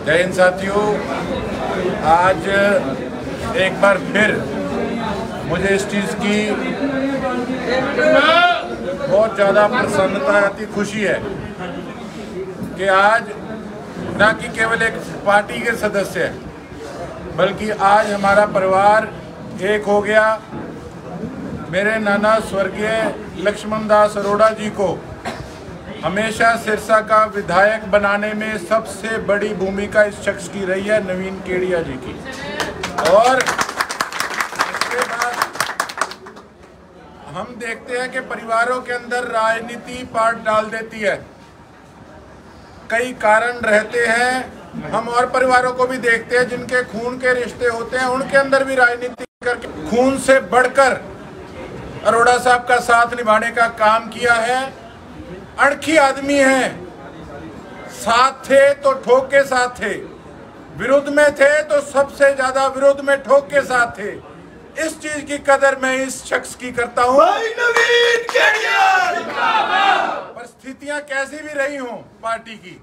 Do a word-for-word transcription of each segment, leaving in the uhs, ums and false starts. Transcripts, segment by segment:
जय हिंद साथियों, आज एक बार फिर मुझे इस चीज़ की बहुत ज़्यादा प्रसन्नता आती, खुशी है कि आज न कि केवल एक पार्टी के सदस्य हैं बल्कि आज हमारा परिवार एक हो गया। मेरे नाना स्वर्गीय लक्ष्मण दास अरोड़ा जी को हमेशा सिरसा का विधायक बनाने में सबसे बड़ी भूमिका इस शख्स की रही है, नवीन केडिया जी की। और इसके बाद हम देखते हैं कि परिवारों के अंदर राजनीति पार्ट डाल देती है, कई कारण रहते हैं। हम और परिवारों को भी देखते हैं जिनके खून के रिश्ते होते हैं, उनके अंदर भी राजनीति करके खून से बढ़कर अरोड़ा साहब का साथ निभाने का काम किया है। अणखी आदमी हैं, साथ थे तो ठोक के साथ थे, विरोध में थे तो सबसे ज्यादा विरोध में ठोक के साथ थे। इस चीज की कदर मैं इस शख्स की करता हूं। परिस्थितियां कैसी भी रही हों पार्टी की,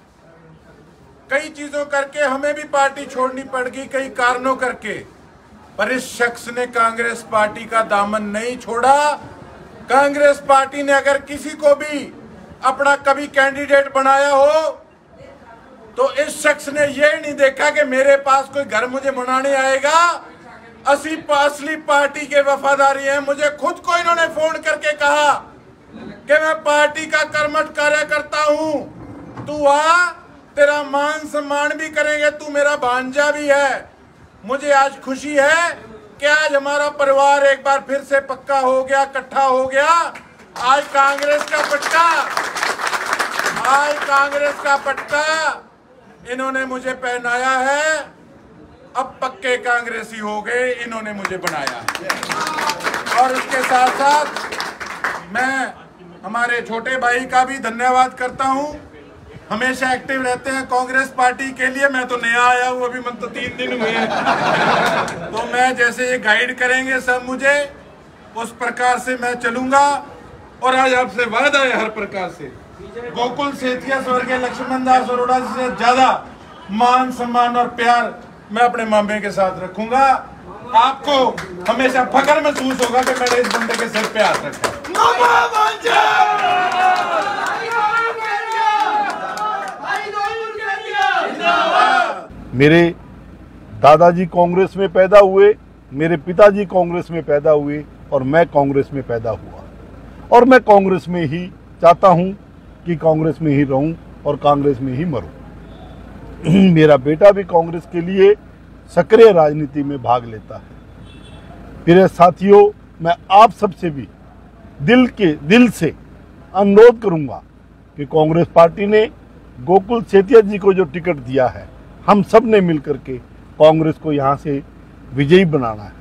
कई चीजों करके हमें भी पार्टी छोड़नी पड़ गई, कई कारणों करके, पर इस शख्स ने कांग्रेस पार्टी का दामन नहीं छोड़ा। कांग्रेस पार्टी ने अगर किसी को भी अपना कभी कैंडिडेट बनाया हो तो इस शख्स ने ये नहीं देखा कि मेरे पास कोई घर मुझे मनाने आएगा। असली असली पार्टी के वफादारी हैं। मुझे खुद को इन्होंने फोन करके कहा कि मैं पार्टी का कर्मठ कार्यकर्ता हूं, तू आ, तेरा मान सम्मान भी करेंगे, तू मेरा भांजा भी है। मुझे आज खुशी है कि आज हमारा परिवार एक बार फिर से पक्का हो गया, इकट्ठा हो गया। आज कांग्रेस का पट्टा, आज कांग्रेस का पट्टा इन्होंने मुझे पहनाया है। अब पक्के कांग्रेसी हो गए, इन्होंने मुझे बनाया। और इसके साथ साथ मैं हमारे छोटे भाई का भी धन्यवाद करता हूं। हमेशा एक्टिव रहते हैं कांग्रेस पार्टी के लिए। मैं तो नया आया हूँ, अभी मतलब तीन दिन हुए हैं। तो मैं जैसे ये गाइड करेंगे सब मुझे, उस प्रकार से मैं चलूंगा। और आज आपसे वादा है हर प्रकार से, गोकुल सेतिया स्वर्गीय लक्ष्मण दास अरोड़ा से ज्यादा मान सम्मान और प्यार मैं अपने मामे के साथ रखूंगा। आपको हमेशा फख्र महसूस होगा कि मैंने इस बंदे के सिर पे हाथ रखा। मेरे दादाजी कांग्रेस में पैदा हुए, मेरे पिताजी कांग्रेस में पैदा हुए और मैं कांग्रेस में पैदा हुआ और मैं कांग्रेस में ही चाहता हूं कि कांग्रेस में ही रहूं और कांग्रेस में ही मरूं। मेरा बेटा भी कांग्रेस के लिए सक्रिय राजनीति में भाग लेता है। मेरे साथियों, मैं आप सबसे भी दिल के दिल से अनुरोध करूंगा कि कांग्रेस पार्टी ने गोकुल सेतिया जी को जो टिकट दिया है, हम सब ने मिलकर के कांग्रेस को यहाँ से विजयी बनाना है।